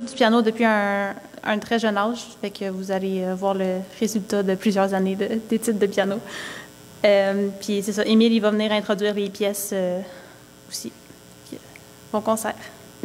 du piano depuis un très jeune âge, fait que vous allez voir le résultat de plusieurs années d'études de piano. Puis c'est ça, Émile, il va venir introduire les pièces aussi. Puis, bon concert.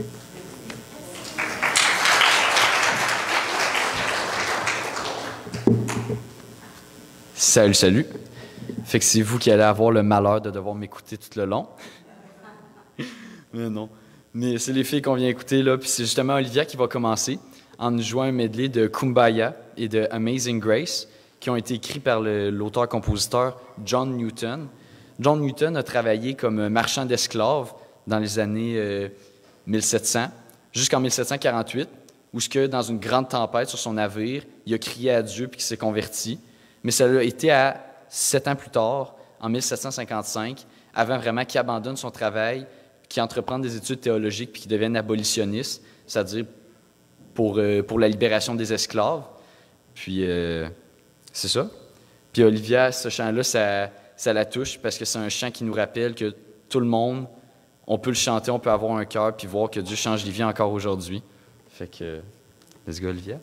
Salut, salut. Fait que c'est vous qui allez avoir le malheur de devoir m'écouter tout le long. Mais non. Mais c'est les filles qu'on vient écouter là, puis c'est justement Olivia qui va commencer en nous jouant un medley de Kumbaya et de Amazing Grace qui ont été écrits par l'auteur-compositeur John Newton. John Newton a travaillé comme marchand d'esclaves dans les années 1700 jusqu'en 1748, où dans une grande tempête sur son navire, il a crié à Dieu puis qu'il s'est converti. Mais ça a été à 7 ans plus tard, en 1755, avant vraiment qu'il abandonne son travail, qu'il entreprenne des études théologiques puis qu'il devienne abolitionniste, c'est-à-dire pour la libération des esclaves. Puis, c'est ça. Puis Olivia, ce chant-là, ça la touche parce que c'est un chant qui nous rappelle que tout le monde, on peut le chanter, on peut avoir un cœur puis voir que Dieu change les vies encore aujourd'hui. Fait que, let's go, Olivia.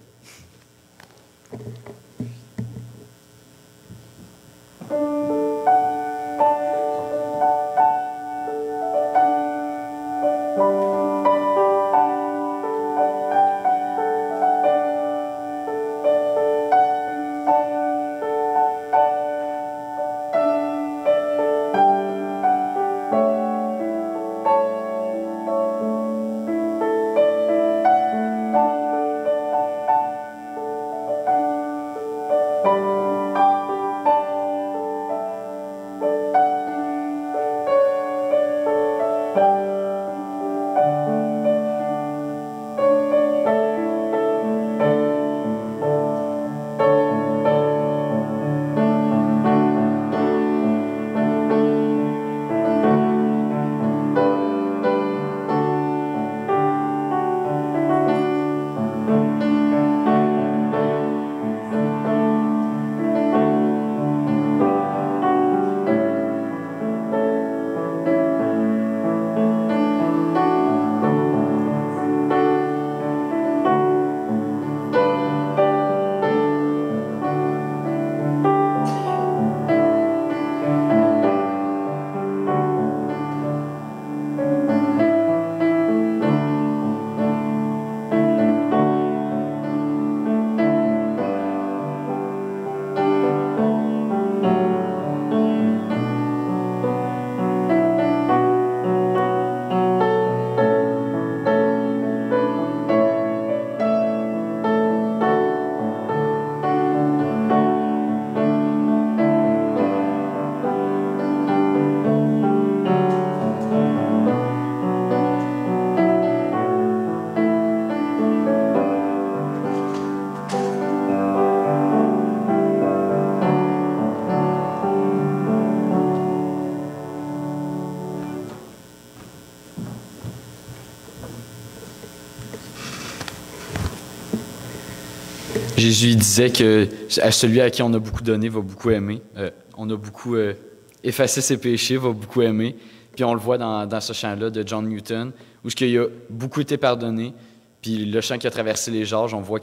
Jésus disait que à celui à qui on a beaucoup donné va beaucoup aimer. On a beaucoup effacé ses péchés, va beaucoup aimer. Puis on le voit dans ce chant-là de John Newton, où il a beaucoup été pardonné. Puis le chant qui a traversé les âges, on voit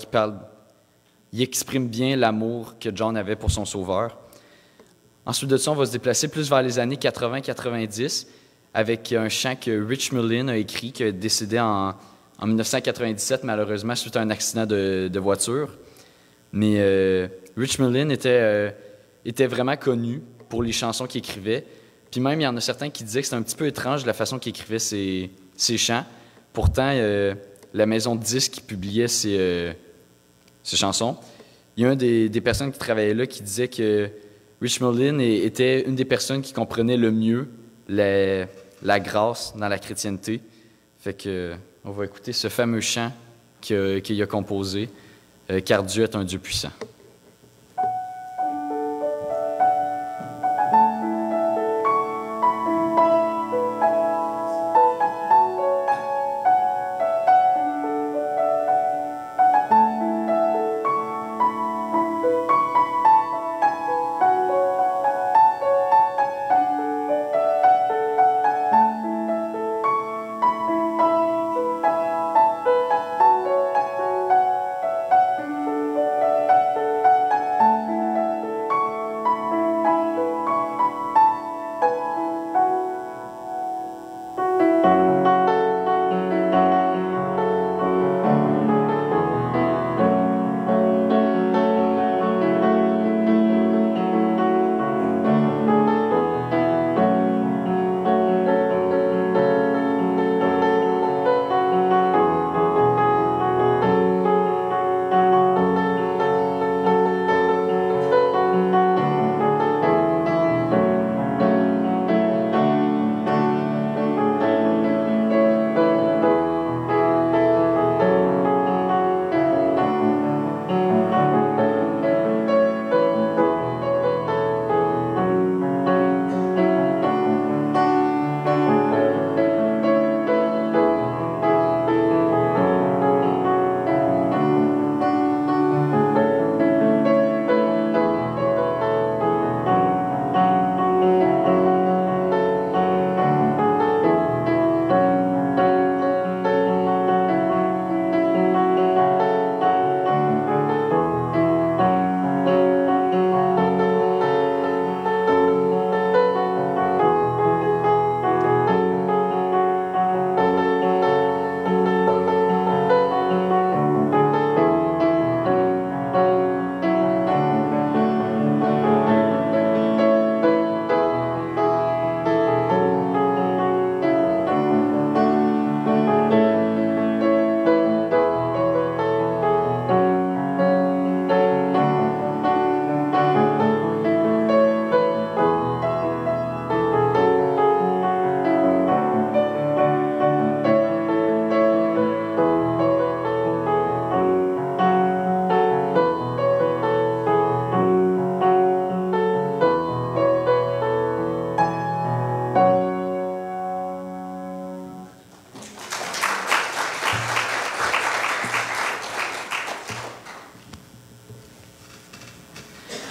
il exprime bien l'amour que John avait pour son Sauveur. Ensuite de ça, on va se déplacer plus vers les années 80-90 avec un chant que Rich Mullin a écrit, qui est décédé en 1997, malheureusement, suite à un accident de voiture. Mais Rich Mullin était vraiment connu pour les chansons qu'il écrivait. Puis même, il y en a certains qui disaient que c'était un petit peu étrange la façon qu'il écrivait ses chants. Pourtant, la maison de disques qui publiait ses chansons, il y a une des personnes qui travaillait là qui disait que Rich Mullin était une des personnes qui comprenait le mieux la grâce dans la chrétienté. Fait que on va écouter ce fameux chant qu'il a composé, car Dieu est un Dieu puissant.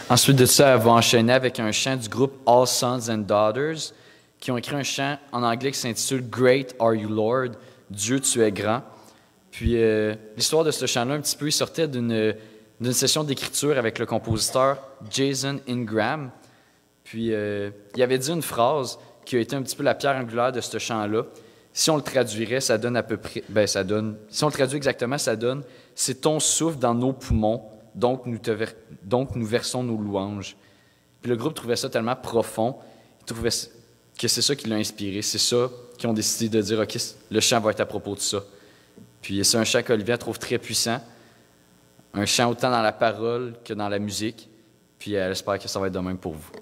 Ensuite de ça, elle va enchaîner avec un chant du groupe All Sons and Daughters, qui ont écrit un chant en anglais qui s'intitule Great Are You Lord, Dieu, tu es grand. Puis l'histoire de ce chant-là, un petit peu, il sortait d'une session d'écriture avec le compositeur Jason Ingram. Puis il avait dit une phrase qui a été un petit peu la pierre angulaire de ce chant-là. Si on le traduirait, ça donne à peu près... si on le traduit exactement, ça donne « C'est ton souffle dans nos poumons, donc nous versons nos louanges. » Puis le groupe trouvait ça tellement profond, il trouvait que c'est ça qui l'a inspiré. C'est ça qu'ils ont décidé de dire « OK, le chant va être à propos de ça. » Puis c'est un chant qu'Olivia trouve très puissant, un chant autant dans la parole que dans la musique. Puis elle espère que ça va être de même pour vous.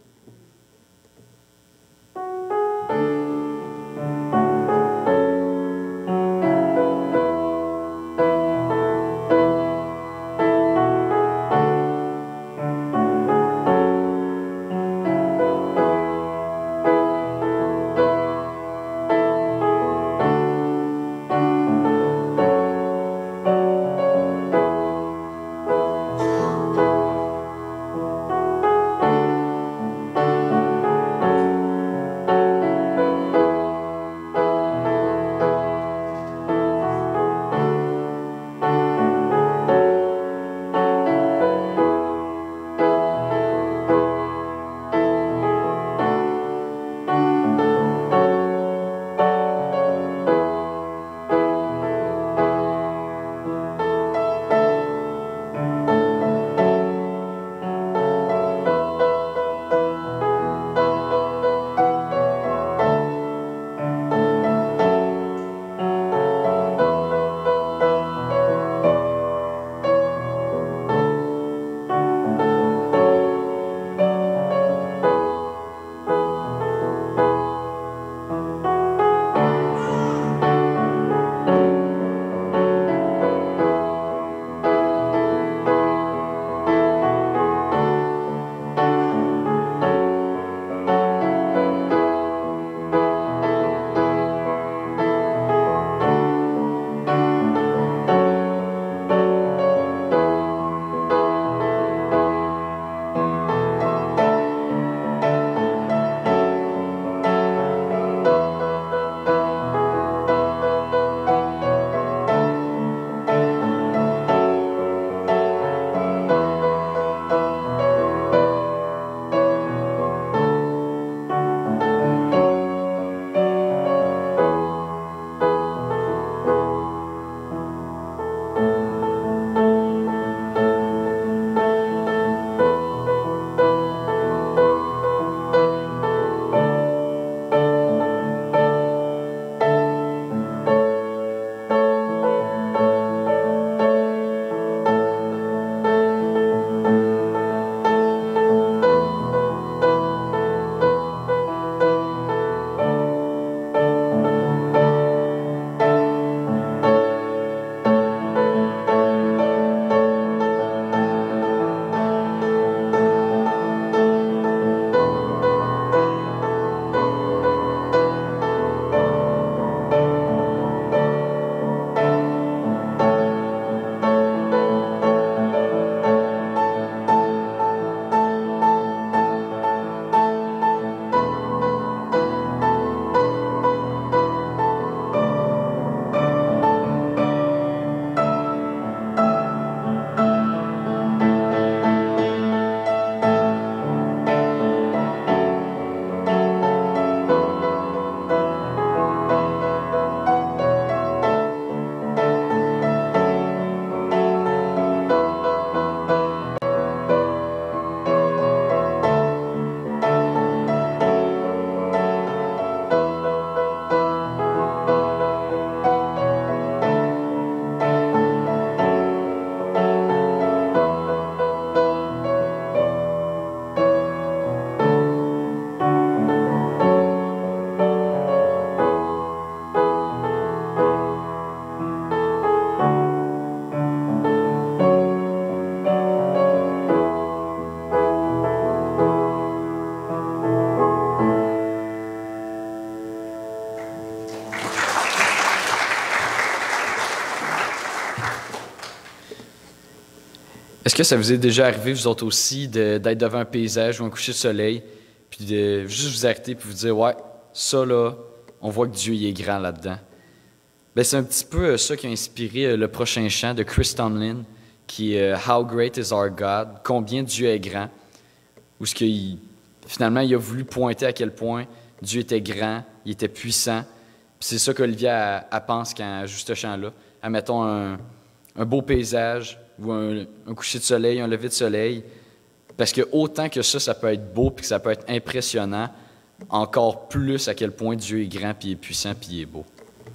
Est-ce que ça vous est déjà arrivé, vous autres aussi, d'être devant un paysage ou un coucher de soleil, puis de juste vous arrêter puis vous dire, ouais, ça là, on voit que Dieu il est grand là-dedans. Ben, c'est un petit peu ça qui a inspiré le prochain chant de Chris Tomlin, qui est How Great is Our God, combien Dieu est grand, où finalement il a voulu pointer à quel point Dieu était grand, il était puissant. Puis c'est ça qu'Olivier pense quand elle joue ce chant-là. Admettons un beau paysage ou un coucher de soleil, un lever de soleil. Parce que autant que ça peut être beau puis que ça peut être impressionnant, encore plus à quel point Dieu est grand, puis il est puissant, puis il est beau.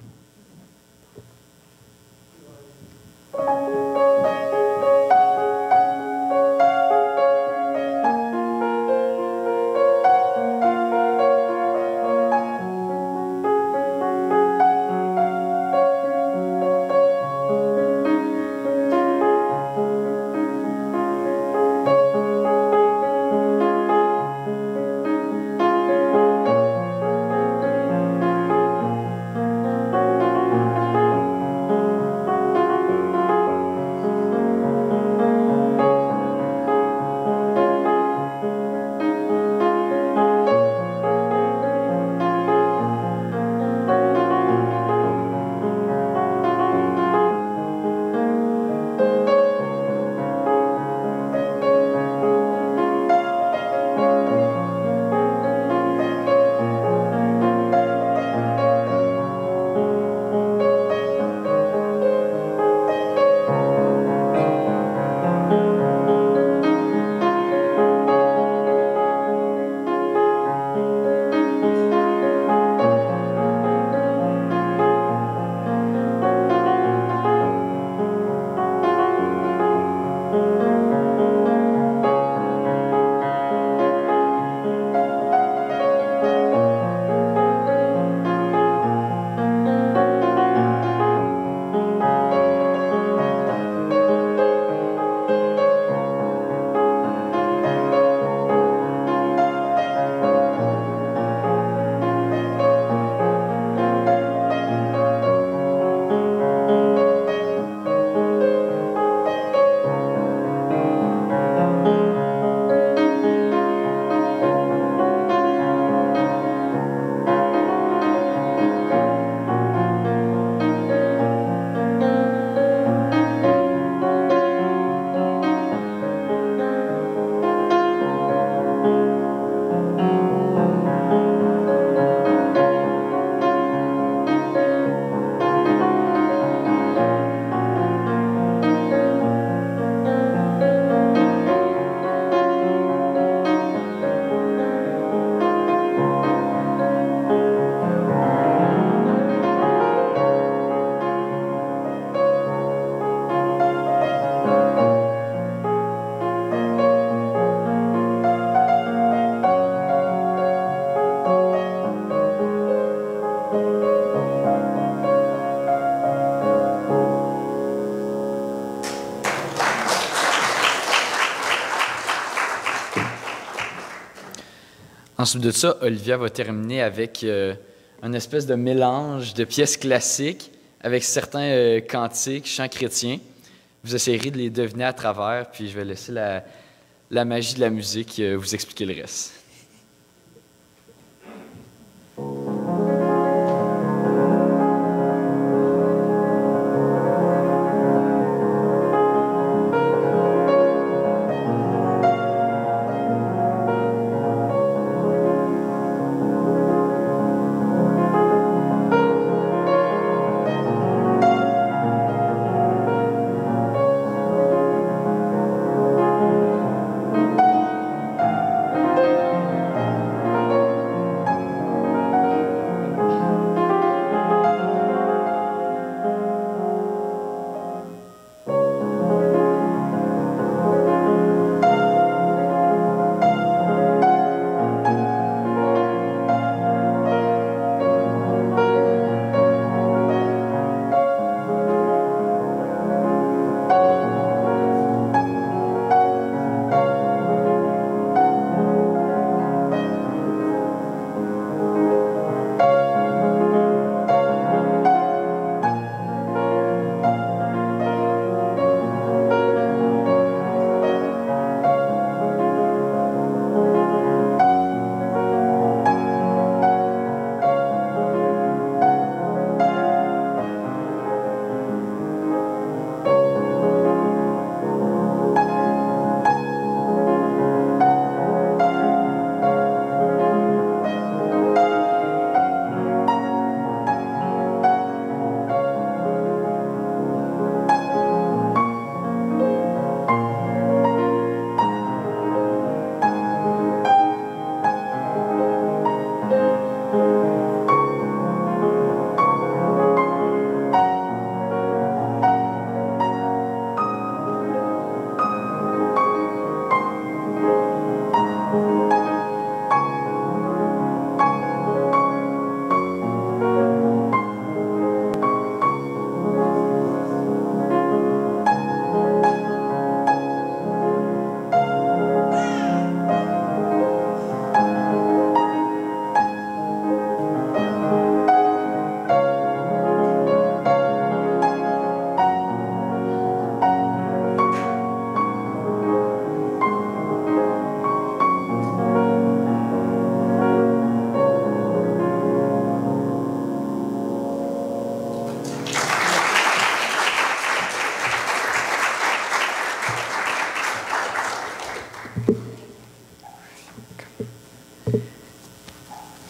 Ensuite de ça, Olivia va terminer avec un espèce de mélange de pièces classiques avec certains cantiques, chants chrétiens. Vous essayerez de les deviner à travers, puis je vais laisser la magie de la musique vous expliquer le reste.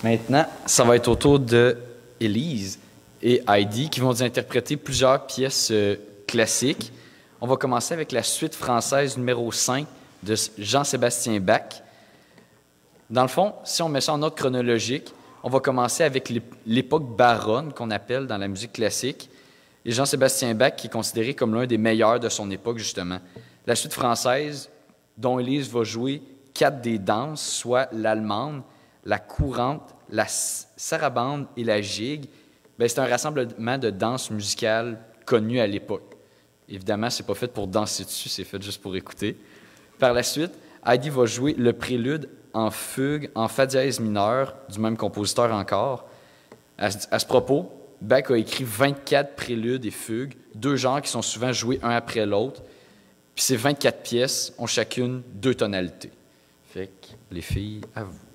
Maintenant, ça va être au tour de Élise et Heidi qui vont nous interpréter plusieurs pièces classiques. On va commencer avec la suite française numéro 5 de Jean-Sébastien Bach. Dans le fond, si on met ça en ordre chronologique, on va commencer avec l'époque baronne qu'on appelle dans la musique classique, et Jean-Sébastien Bach qui est considéré comme l'un des meilleurs de son époque, justement. La suite française, dont Élise va jouer 4 des danses, soit l'allemande, la courante, la sarabande et la gigue, c'est un rassemblement de danses musicales connues à l'époque. Évidemment, ce n'est pas fait pour danser dessus, c'est fait juste pour écouter. Par la suite, Heidi va jouer le prélude en fugue, en fa dièse mineur, du même compositeur encore. À ce propos, Bach a écrit 24 préludes et fugues, 2 genres qui sont souvent joués un après l'autre. Puis ces 24 pièces ont chacune 2 tonalités. Fait que, les filles, à vous.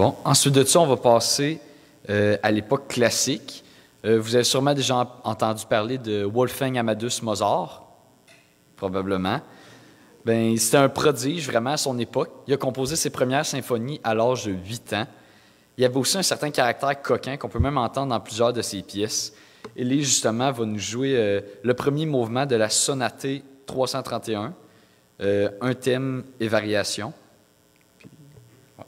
Bon, ensuite de ça, on va passer à l'époque classique. Vous avez sûrement déjà entendu parler de Wolfgang Amadeus Mozart, probablement. Ben, c'était un prodige vraiment à son époque. Il a composé ses premières symphonies à l'âge de 8 ans. Il y avait aussi un certain caractère coquin qu'on peut même entendre dans plusieurs de ses pièces. Et lui, justement, va nous jouer le premier mouvement de la sonate 331, un thème et variation. Puis, ouais.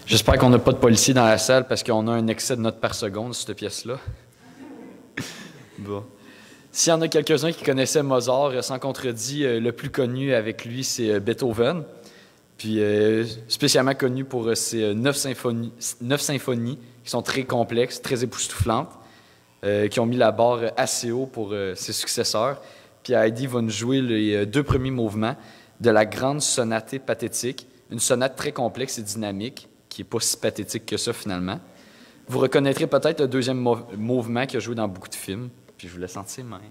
J'espère qu'on n'a pas de policiers dans la salle parce qu'on a un excès de notes par seconde, cette pièce-là. Bon. S'il y en a quelques-uns qui connaissaient Mozart, sans contredit, le plus connu avec lui, c'est Beethoven. Puis spécialement connu pour ses 9 symphonies qui sont très complexes, très époustouflantes, qui ont mis la barre assez haut pour ses successeurs. Puis Heidi va nous jouer les 2 premiers mouvements de la grande sonate pathétique, une sonate très complexe et dynamique, qui n'est pas si pathétique que ça finalement. Vous reconnaîtrez peut-être le 2e mouvement qui a joué dans beaucoup de films. Puis je vous laisse entre ses mains.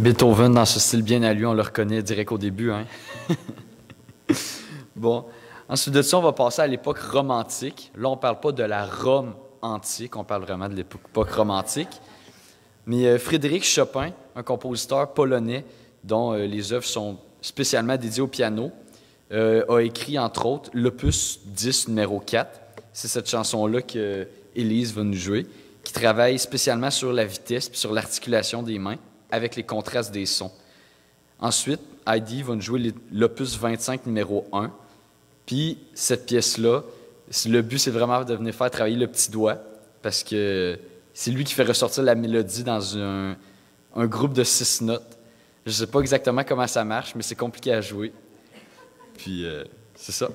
Beethoven, dans ce style bien à lui, on le reconnaît direct au début. Hein? Bon. Ensuite de ça, on va passer à l'époque romantique. Là, on ne parle pas de la Rome antique, on parle vraiment de l'époque romantique. Mais Frédéric Chopin, un compositeur polonais dont les œuvres sont spécialement dédiées au piano, a écrit, entre autres, l'opus 10, numéro 4. C'est cette chanson-là que Élise va nous jouer, qui travaille spécialement sur la vitesse et sur l'articulation des mains avec les contrastes des sons. Ensuite, Heidi va nous jouer l'opus 25, numéro 1. Puis, cette pièce-là, le but, c'est vraiment de venir faire travailler le petit doigt, parce que c'est lui qui fait ressortir la mélodie dans un groupe de 6 notes. Je ne sais pas exactement comment ça marche, mais c'est compliqué à jouer. Puis, c'est ça.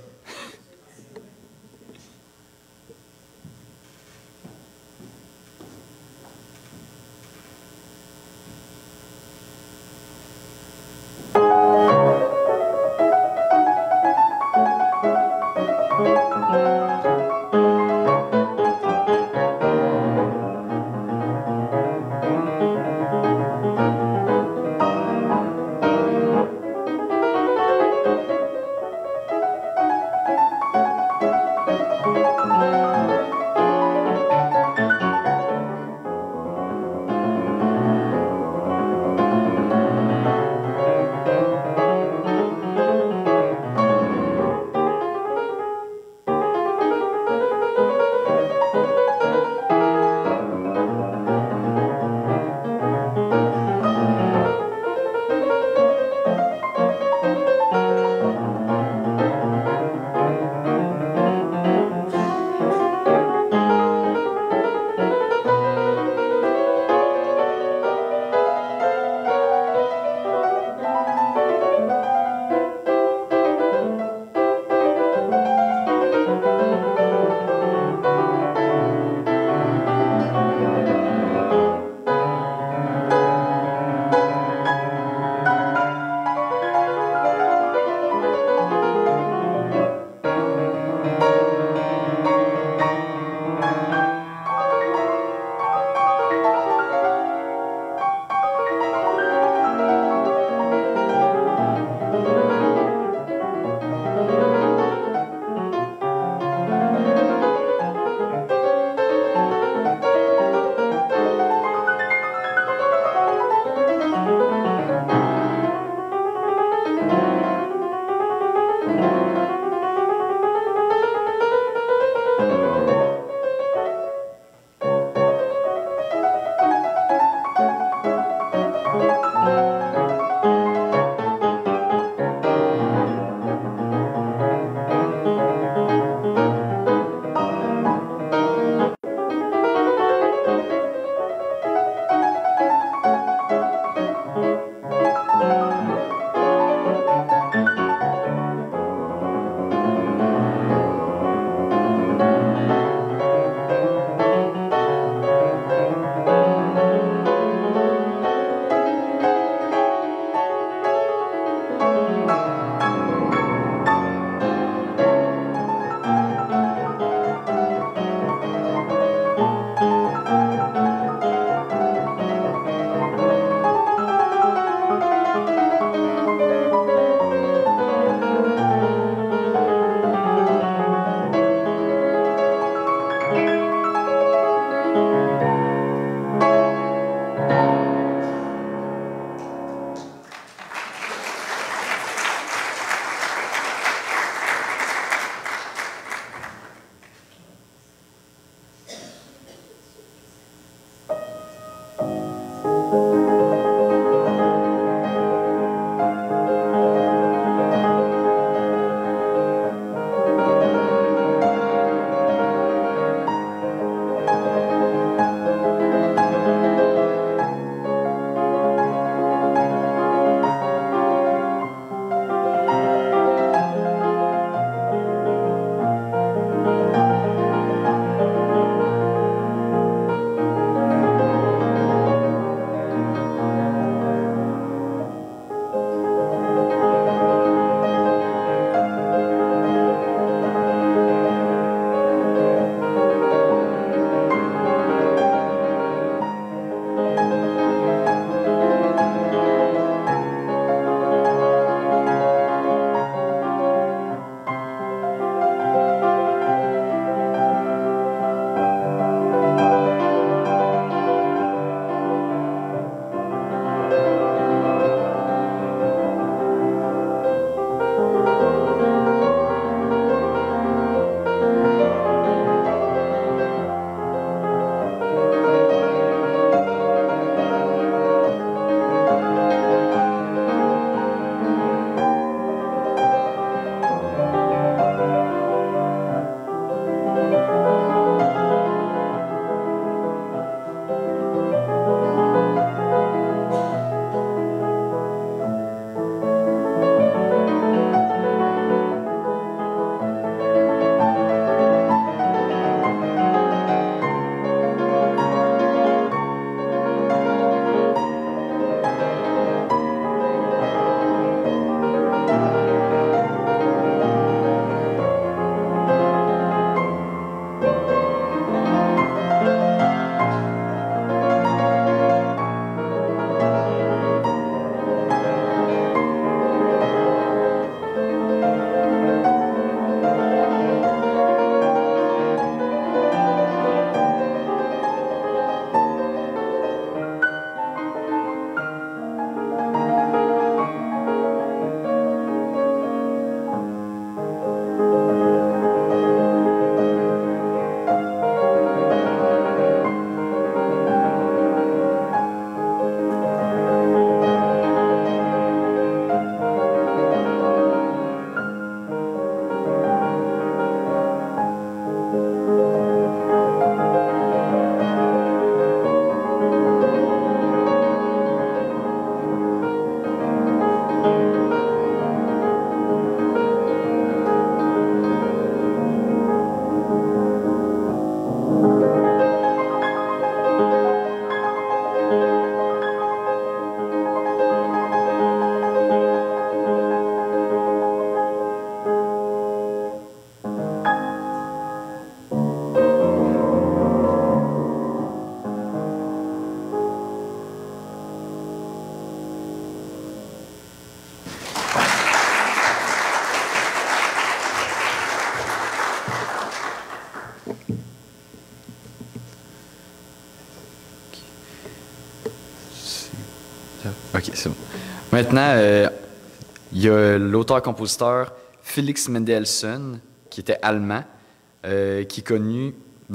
OK, c'est bon. Maintenant, il y a l'auteur-compositeur Felix Mendelssohn, qui était allemand, qui est connu,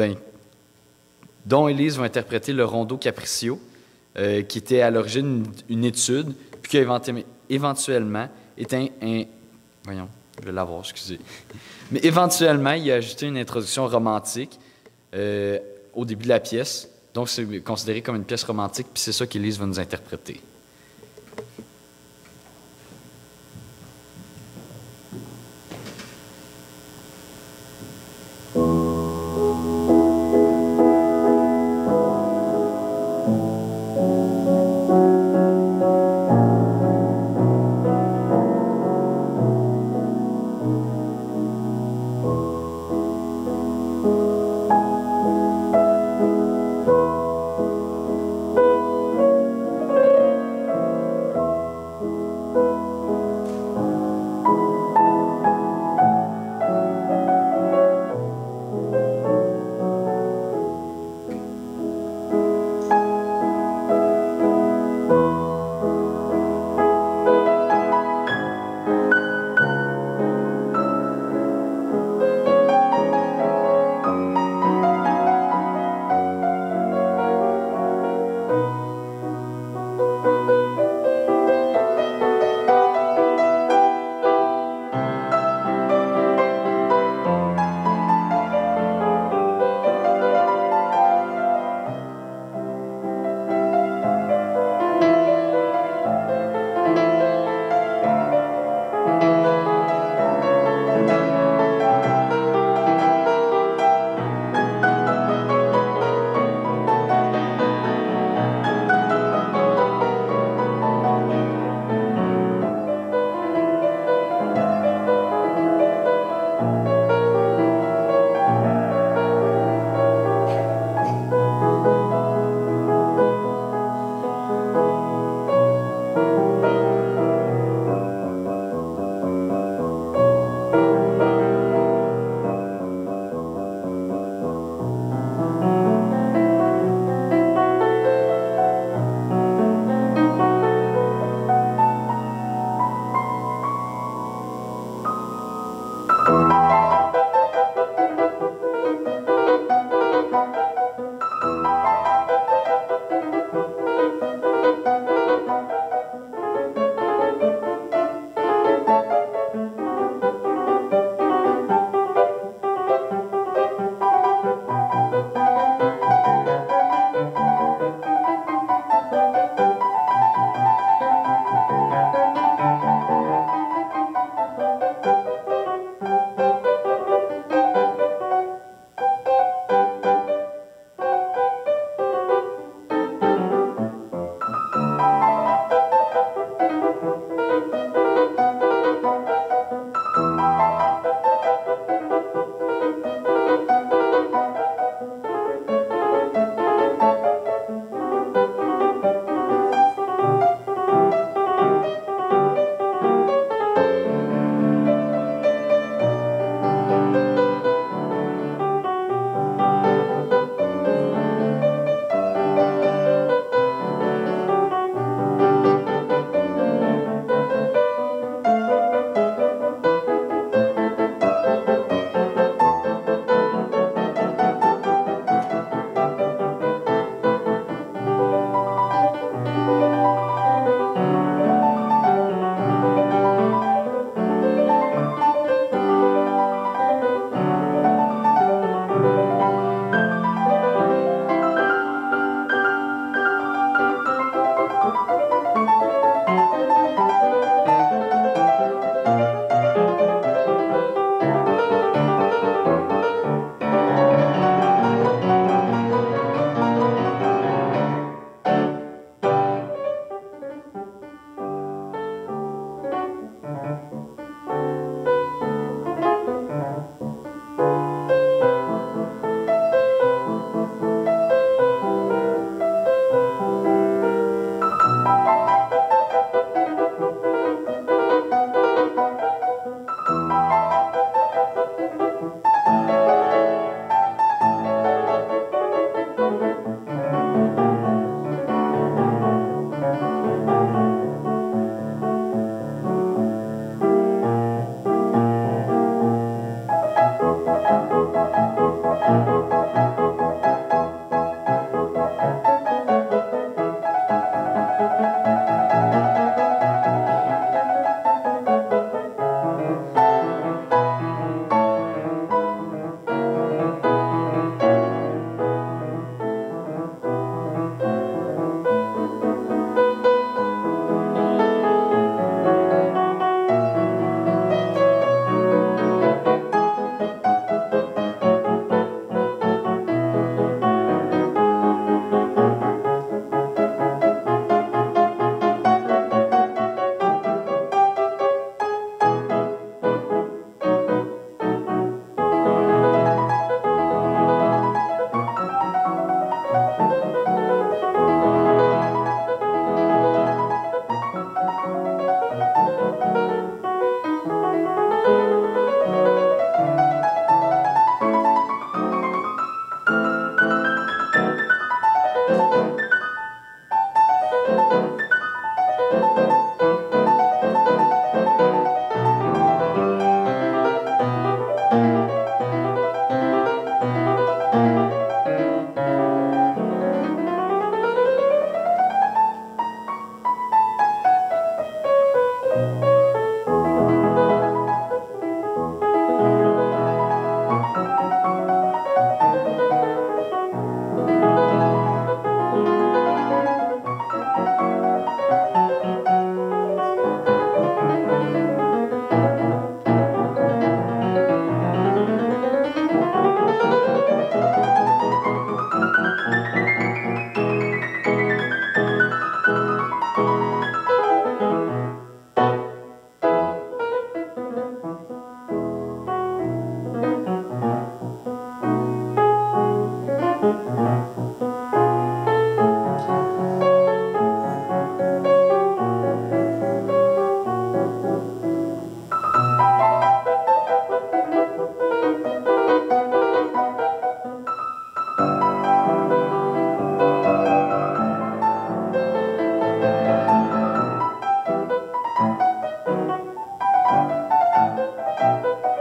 dont Élise va interpréter le Rondo Capriccio, qui était à l'origine une étude, puis qui a éventuellement été voyons, je vais l'avoir, excusez. Mais éventuellement, il a ajouté une introduction romantique au début de la pièce. Donc, c'est considéré comme une pièce romantique, puis c'est ça qu'Élise va nous interpréter.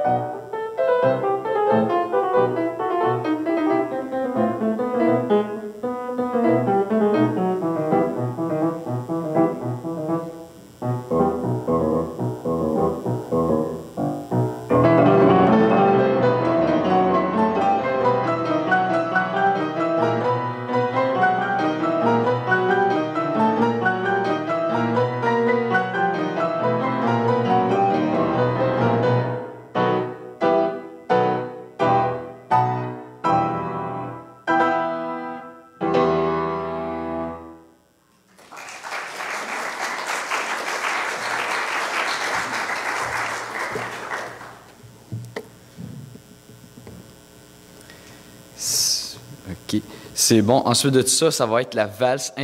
OK. C'est bon. Ensuite de tout ça, ça va être la valse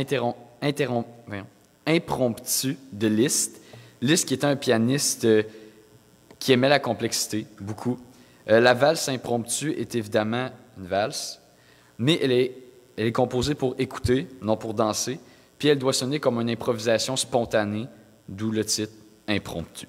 impromptue de Liszt. Liszt qui était un pianiste qui aimait la complexité, beaucoup. La valse impromptue est évidemment une valse, mais elle est composée pour écouter, non pour danser, puis elle doit sonner comme une improvisation spontanée, d'où le titre impromptu.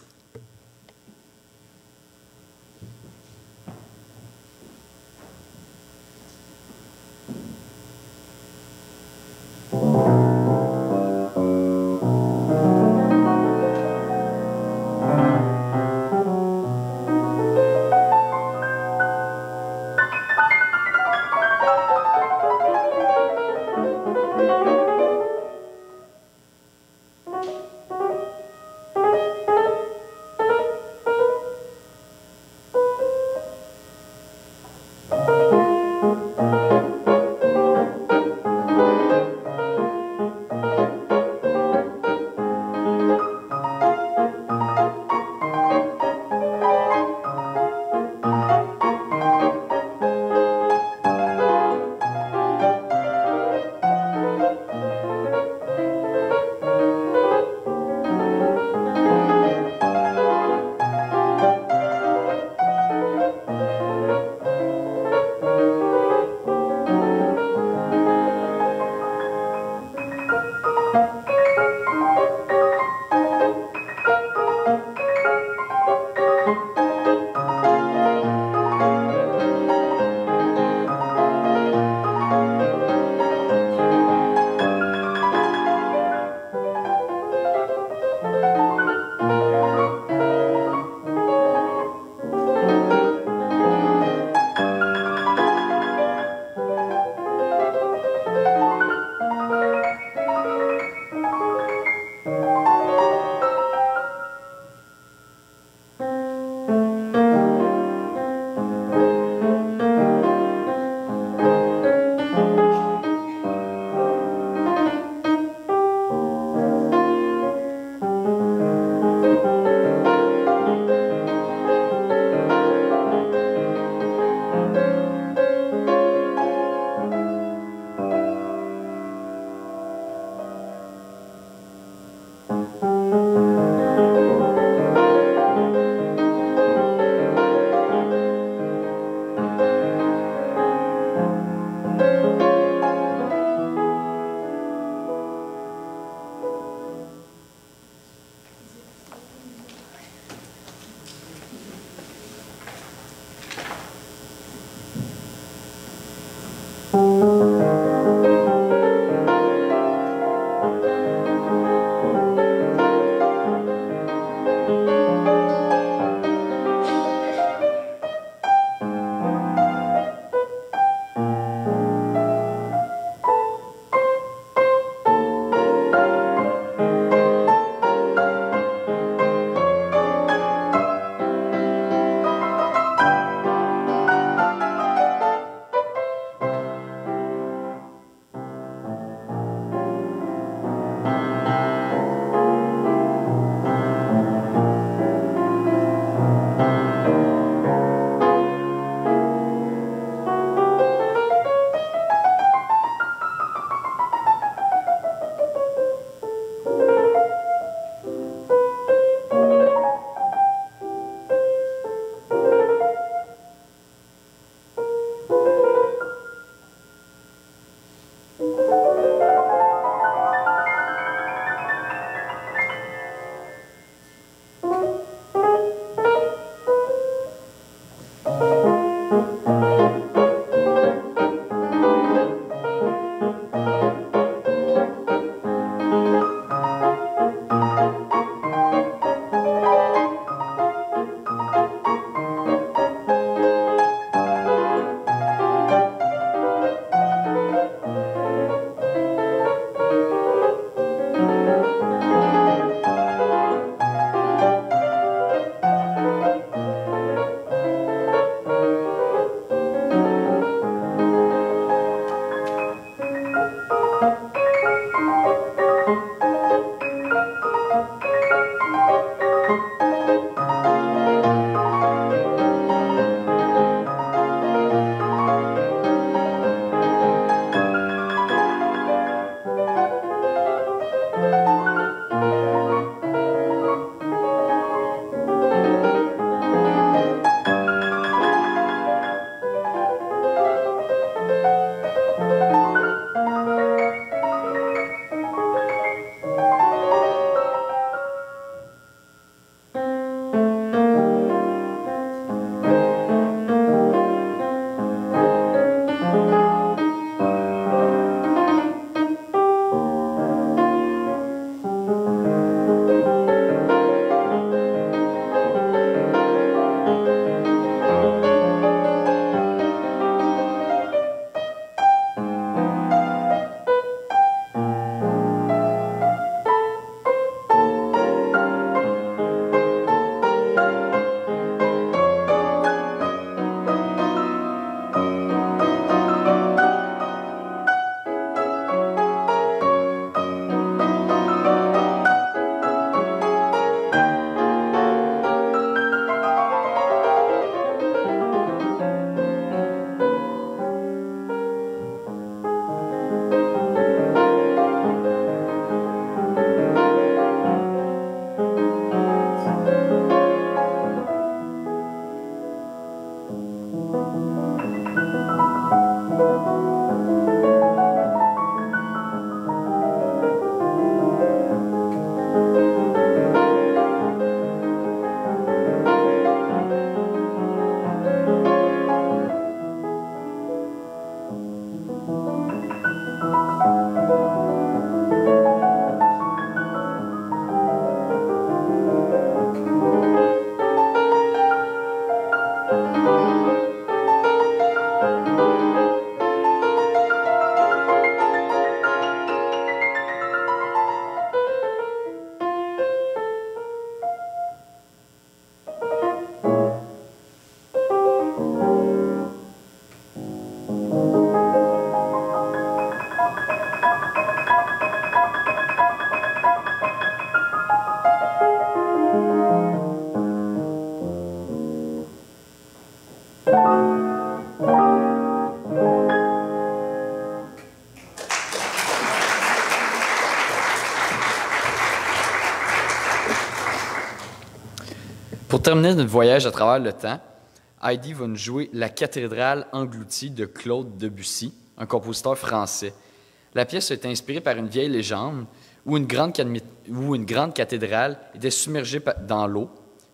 Pour terminer notre voyage à travers le temps, Heidi va nous jouer La cathédrale engloutie de Claude Debussy, un compositeur français. La pièce est inspirée par une vieille légende où une grande cathédrale était submergée dans l'eau,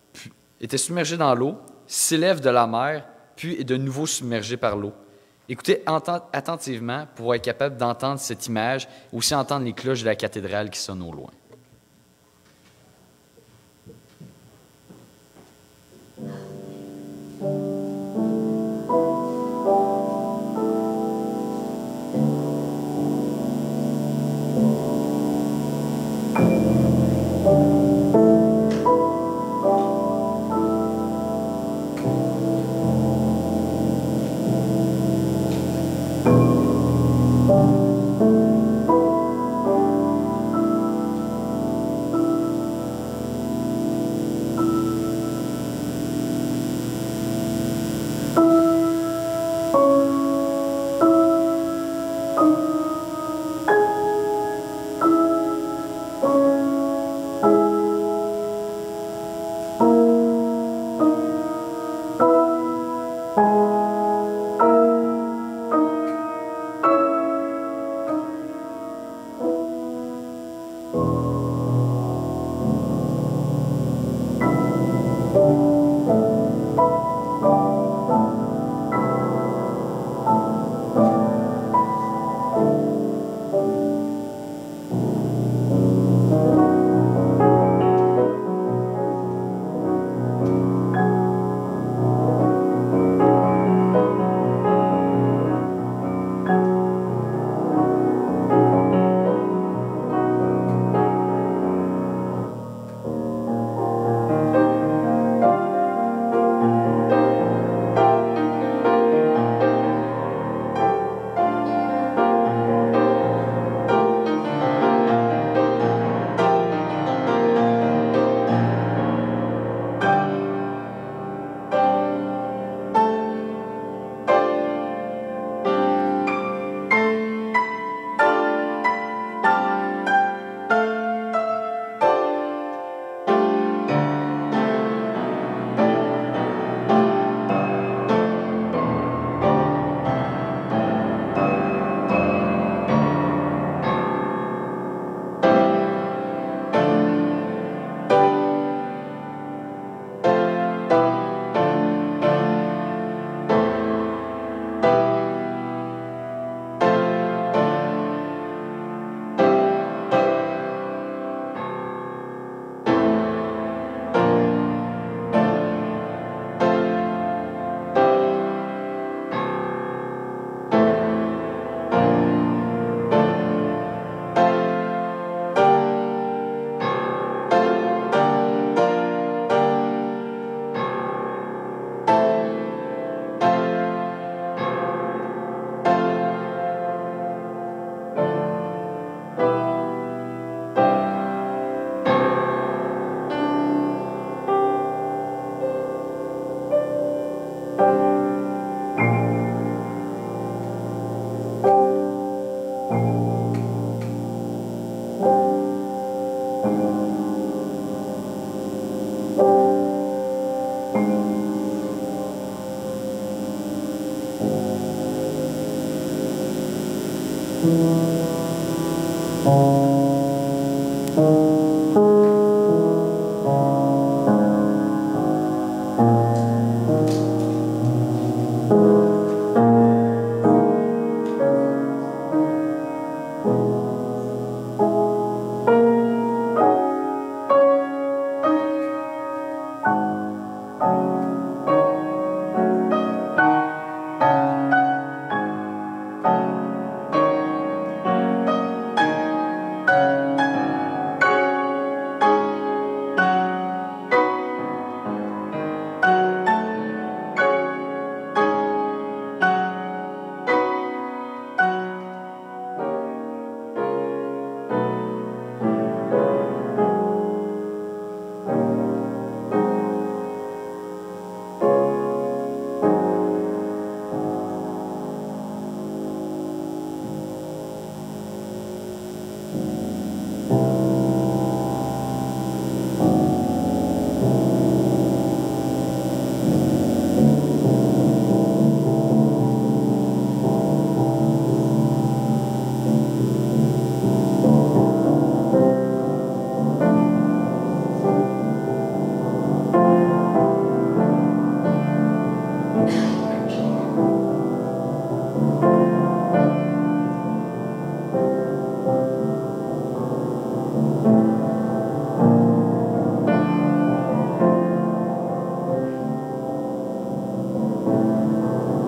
s'élève de la mer, puis est de nouveau submergée par l'eau. Écoutez attentivement pour être capable d'entendre cette image, et aussi entendre les cloches de la cathédrale qui sonnent au loin.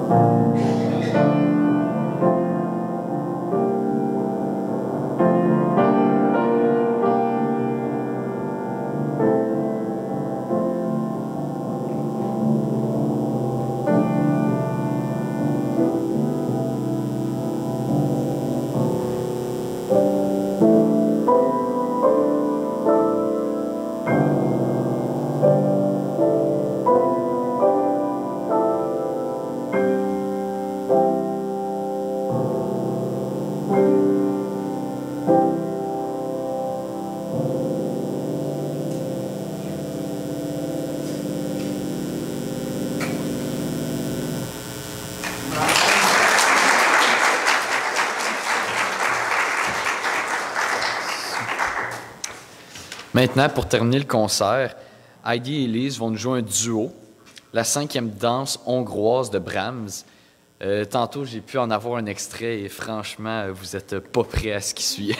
Maintenant, pour terminer le concert, Heidi et Elise vont nous jouer un duo, la 5e danse hongroise de Brahms. Tantôt, j'ai pu en avoir un extrait et franchement, vous n'êtes pas prêts à ce qui suit.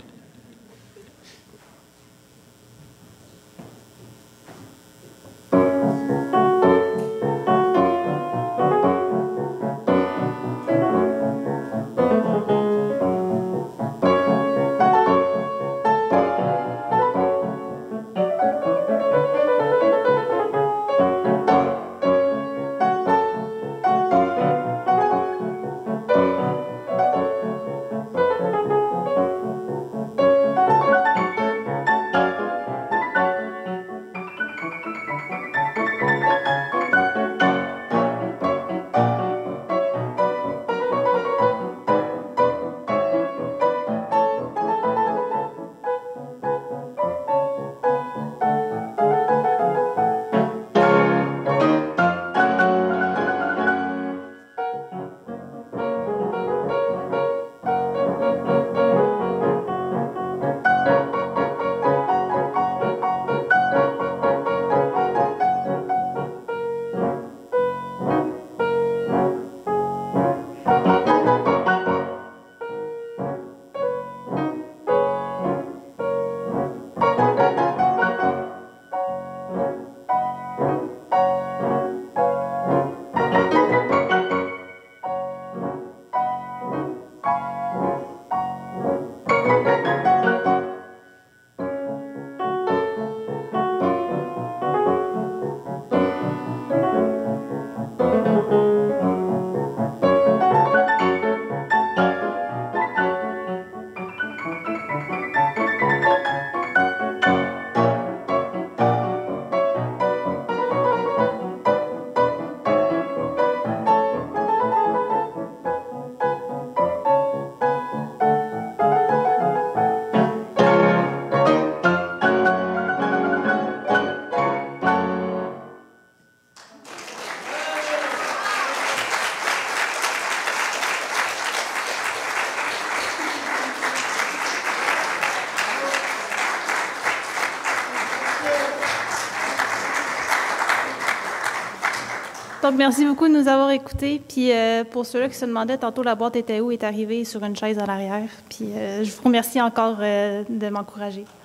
Donc, merci beaucoup de nous avoir écoutés. Puis, pour ceux-là qui se demandaient, tantôt, la boîte était où, est arrivée sur une chaise à l'arrière. Puis, je vous remercie encore de m'encourager.